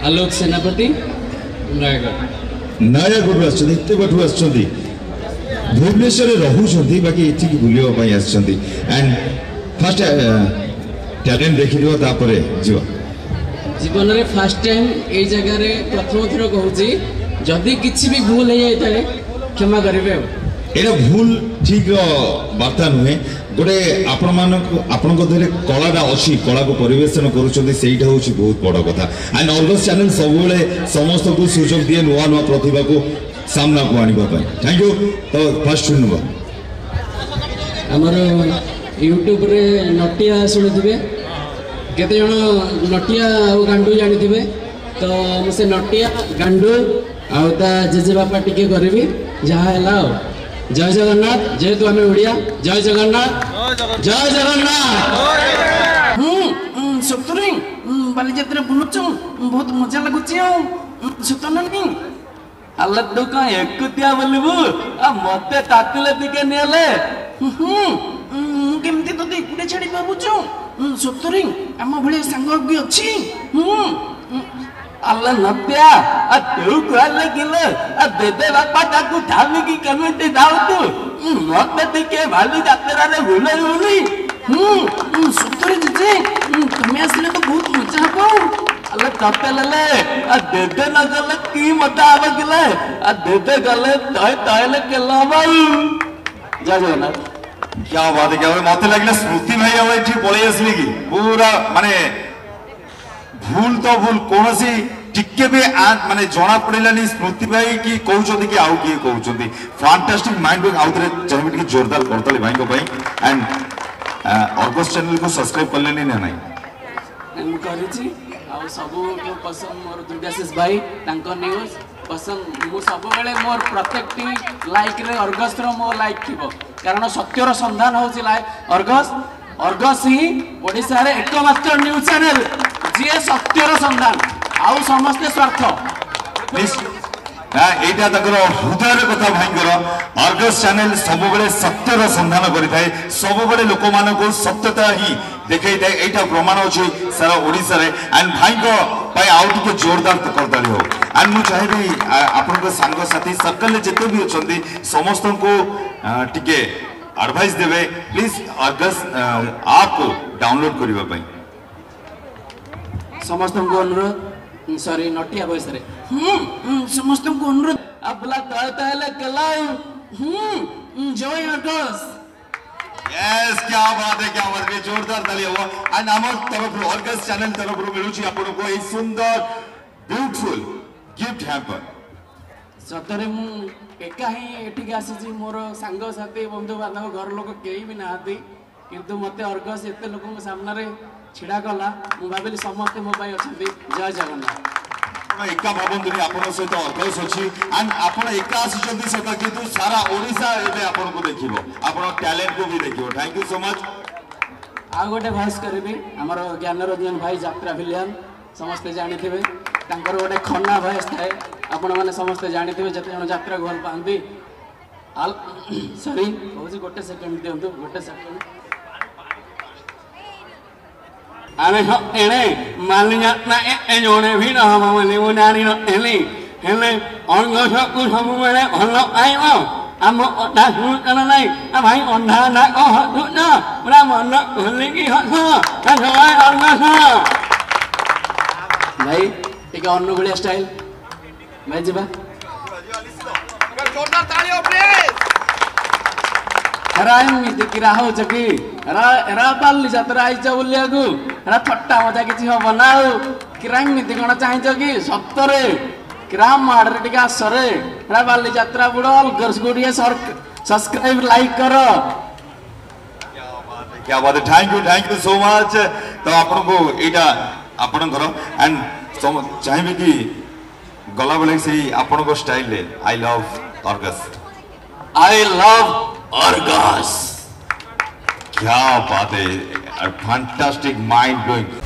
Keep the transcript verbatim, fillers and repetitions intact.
आलोक सेनापति नयगढ़ नयगढ़ आते बाटू आस भुवनेश्वर रोचे बाकी ये बुलवाई एंड फास्ट टैलेंट देखी जीव जीवन में फास्ट टाइम ये जगह प्रथम थर कहूँ जदि किसी भी भूल हो जाए क्षमा करेंगे ये भूल ठीक वार्ता नुहे गोटे आपण आपण कलाटा अच्छी कला को परिवेशन करुँचा हूँ बहुत बड़ कथा एंड अर्गस चैनल सब समस्त को सुजोग दिए नुआ नुआ प्रतिभा को सामना को आने थैंक यू तो फर्स्ट शुणव आमर यूट्यूब रे नटिया शुणुवे केते जण नटिया और गांडू जानी तो से नटिया गांडू आ जेजे बापा टिके करबी जहाँ है जय जगन्नाथ जेहेतु आम ओडिया जय जगन्नाथ जय जगन्नाथ हूँ सतुरी बालीजात्रा बुलुचु बहुत मजा लगुच सतनी आल तू कौन एकुतिया बोलबू आ मते ताकुले टिके नेले केमती तो एकुटे छाड़ी पाबुचु सतरी आम भले सांग भी अच्छी अल्लाह नत्या आ तू कहले किले आ देदे बापा ताकू थामी की कमिटी दाउ तू मते टिके भाली जात्रा रे भूले भूली हम्म सतरी जी तुम आसले तो बहुत मजा हबो अल्लाह तते लेले आ देदे न गले की मजा आवे किले आ देदे गले तय तयले केला बाऊ जय जगन्नाथ क्या बात है क्या मत लगला स्मृति भाई अब एठी पळे आसली की पूरा माने भूल तो भूल कौन सी टिके भी माने जना पड़ेलानी स्मृति भाई की कहउछथि कि आउ की कहउछथि फैंटास्टिक माइंड ब्लोइंग आउथरे चाहिए कि जोरदार करतले भाई को भाई एंड ऑगस्ट चैनल को सब्सक्राइब कर लेनी ना नहीं हम करिछि आ सब को पसंद मोर दुर्गाशीष भाई तांको न्यूज़ पसंद मु सब बेले मोर प्रत्येक लाइक रे अर्गस रो मो लाइक थिबो कारण सत्यर संधान होछि लाइक अर्गस अर्गस ही ओडिसा रे एकमात्र न्यूज़ चैनल जे सत्यर संधान आउ समस्त स्वार्थ एटा तकर हृदय कथा भाईकर अर्गस चैनल सब बेले सत्यर संधान करिथाय सब बेले लोक मानको सत्यता ही देखै थाय एटा प्रमाण अछि सारा ओडिसा रे एंड भाई को भाई आउ टिके जोरदार तो करदाली हो एंड मु चाहेबी आपन को संग साथी सर्कल जते भी अछंती समस्त को टिके एडवाइस देबे प्लीज अर्गस आप डाउनलोड करिबा पई समस्त को अनुरोध सॉरी नटिया वॉइस रे हम समस्त को अनुरोध अबला तय तयले कलाई हम जय अर्गस यस क्या बात है क्या बात है जोरदार ताली हो एंड हमर तरफ अर्गस चैनल तरफ मिलु छी आपन को ए सुंदर ब्यूटीफुल गिफ्ट हैम्पर सतरे मु एका ही एठी आसी छी मोर संग साथी बंधु बांधव घर लोक केही भी नाहाती किंतु मते अर्गस एते लोक सामने रे छिड़ा गला मु भाबिली समस्त मो पाई अछंती जय जगन्नाथ एका भाबंतुनी आपन सहित अर्गस अछि एंड आपन एका आसीचंती सता किंतु सारा ओडिसा एबे आपन को देखिबो आपन टैलेंट को भी देखिबो थैंक यू सो मच आ गोटे भॉइस करबी हमर ज्ञानरंजन भाई यात्रा विलियन समस्त जानि थिबे तांकर गोटे खन्ना भॉइस थाए आपण माने समस्त जानि थिबे जते जण यात्रा गोल पांदी आल सॉरी होजी गोटे सेकंड दियंतु गोटे सेकंड आने एने मालिया ना ए जोने भी ना हम माने वो नानी न एली हेले अंगस को सब बेले भलो आइबो आम ओटा सुन नाही आ भाई अंधा ना को हतु ना पूरा मन होली की हसो आ सबाय अंगस भाई टिके अन्नु गुलिया स्टाइल भाई जीबा जोरदार तालियों प्लीज राय मिति किरा हो जकी रा रा पाली जात्रा आइचा बोलिया को रा थट्टा मजा किछि हो बनाउ किराम मिति कोन चाहि जकी सत्तरे किराम माडरे टिका असरे रा पाली जात्रा बुडल गर्स गुडिया सब्सक्राइब लाइक करो क्या बात है क्या बात है thank you thank you so much तो आपन को एटा आपन घर एंड चाहिए कि गला बेले से आपन को स्टाइल ले I love Argus I love Argus क्या बात है फैंटास्टिक माइंड ब्लोइंग